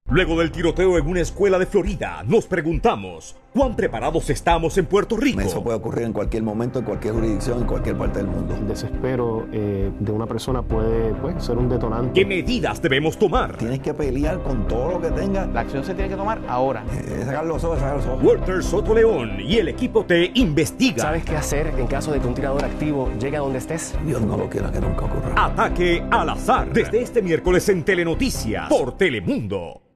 Luego del tiroteo en una escuela de Florida, nos preguntamos, ¿cuán preparados estamos en Puerto Rico? Eso puede ocurrir en cualquier momento, en cualquier jurisdicción, en cualquier parte del mundo. El desespero de una persona puede ser un detonante. ¿Qué medidas debemos tomar? Tienes que pelear con todo lo que tengas. La acción se tiene que tomar ahora. Sacar los ojos, sacar los ojos. Walter Soto León y el equipo te investiga. ¿Sabes qué hacer en caso de que un tirador activo llegue a donde estés? Dios no lo quiera que nunca ocurra. Ataque al azar. Desde este miércoles en Telenoticias por Telemundo.